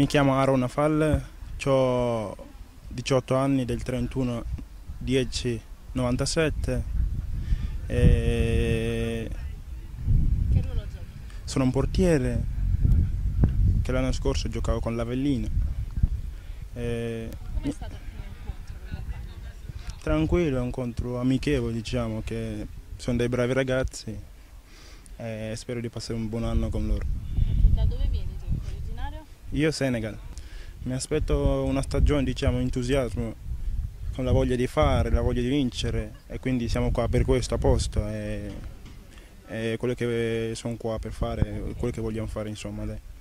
Mi chiamo Aaron Afal, ho 18 anni, del 31 10 97 e Che ruolo giochi? sono un portiere che l'anno scorso giocavo con l'Avellino. E, Com'è stato il primo incontro con i compagni? tranquillo, è un incontro amichevole, diciamo che sono dei bravi ragazzi e spero di passare un buon anno con loro. Ok, da dove vieni tu? Originario? Io Senegal, mi aspetto una stagione, diciamo, entusiasmo, con la voglia di fare, la voglia di vincere e quindi siamo qua per questo apposta e quello che sono qua per fare, quello che vogliamo fare insomma. Dai.